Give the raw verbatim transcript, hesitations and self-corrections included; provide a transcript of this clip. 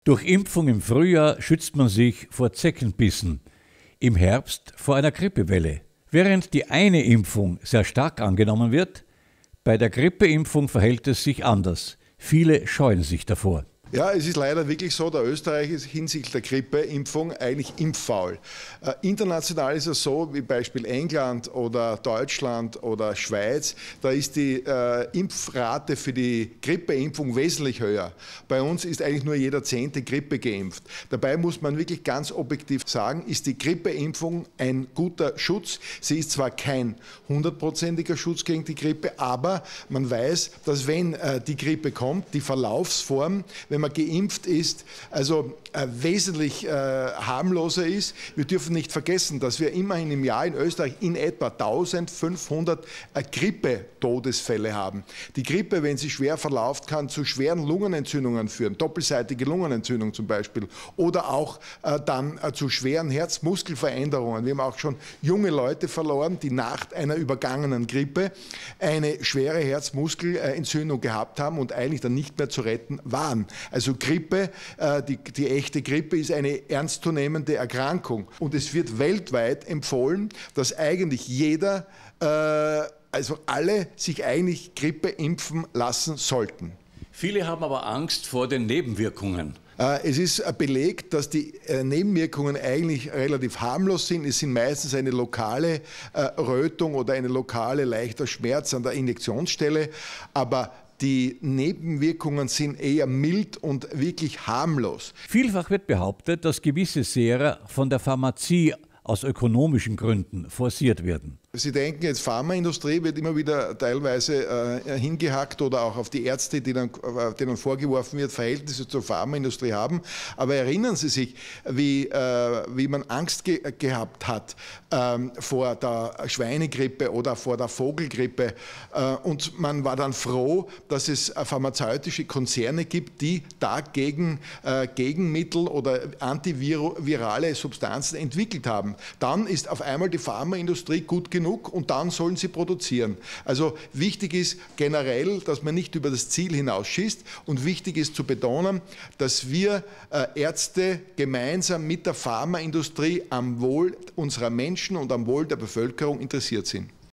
Durch Impfung im Frühjahr schützt man sich vor Zeckenbissen, im Herbst vor einer Grippewelle. Während die eine Impfung sehr stark angenommen wird, bei der Grippeimpfung verhält es sich anders. Viele scheuen sich davor. Ja, es ist leider wirklich so, der Österreicher ist hinsichtlich der Grippeimpfung eigentlich impffaul. Äh, international ist es so, wie Beispiel England oder Deutschland oder Schweiz, da ist die äh, Impfrate für die Grippeimpfung wesentlich höher. Bei uns ist eigentlich nur jeder zehnte Grippe geimpft. Dabei muss man wirklich ganz objektiv sagen, ist die Grippeimpfung ein guter Schutz. Sie ist zwar kein hundertprozentiger Schutz gegen die Grippe, aber man weiß, dass wenn äh, die Grippe kommt, die Verlaufsform, wenn man geimpft ist, also äh, wesentlich äh, harmloser ist. Wir dürfen nicht vergessen, dass wir immerhin im Jahr in Österreich in etwa eintausendfünfhundert äh, Grippe-Todesfälle haben. Die Grippe, wenn sie schwer verläuft, kann zu schweren Lungenentzündungen führen, doppelseitige Lungenentzündung zum Beispiel, oder auch äh, dann äh, zu schweren Herzmuskelveränderungen. Wir haben auch schon junge Leute verloren, die nach einer übergangenen Grippe eine schwere Herzmuskelentzündung gehabt haben und eigentlich dann nicht mehr zu retten waren. Also Grippe, äh, die, die echte Grippe ist eine ernstzunehmende Erkrankung. Und es wird weltweit empfohlen, dass eigentlich jeder, äh, also alle sich eigentlich Grippe impfen lassen sollten. Viele haben aber Angst vor den Nebenwirkungen. Es ist belegt, dass die Nebenwirkungen eigentlich relativ harmlos sind. Es sind meistens eine lokale Rötung oder eine lokale leichter Schmerz an der Injektionsstelle, aber die Nebenwirkungen sind eher mild und wirklich harmlos. Vielfach wird behauptet, dass gewisse Sera von der Pharmazie aus ökonomischen Gründen forciert werden. Sie denken, jetzt Pharmaindustrie wird immer wieder teilweise äh, hingehackt oder auch auf die Ärzte, die dann, äh, denen vorgeworfen wird, Verhältnisse zur Pharmaindustrie haben. Aber erinnern Sie sich, wie, äh, wie man Angst ge gehabt hat ähm, vor der Schweinegrippe oder vor der Vogelgrippe. Äh, und man war dann froh, dass es pharmazeutische Konzerne gibt, die dagegen äh, Gegenmittel oder antivirale Substanzen entwickelt haben. Dann ist auf einmal die Pharmaindustrie gut genug und dann sollen sie produzieren. Also wichtig ist generell, dass man nicht über das Ziel hinausschießt und wichtig ist zu betonen, dass wir äh, Ärzte gemeinsam mit der Pharmaindustrie am Wohl unserer Menschen und am Wohl der Bevölkerung interessiert sind.